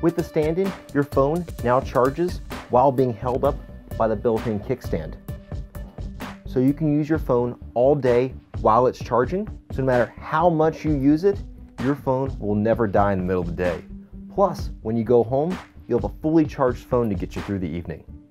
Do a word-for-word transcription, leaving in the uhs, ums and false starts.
With the stand-in, your phone now charges while being held up by the built-in kickstand. So you can use your phone all day while it's charging, so no matter how much you use it, your phone will never die in the middle of the day. Plus, when you go home, you'll have a fully charged phone to get you through the evening.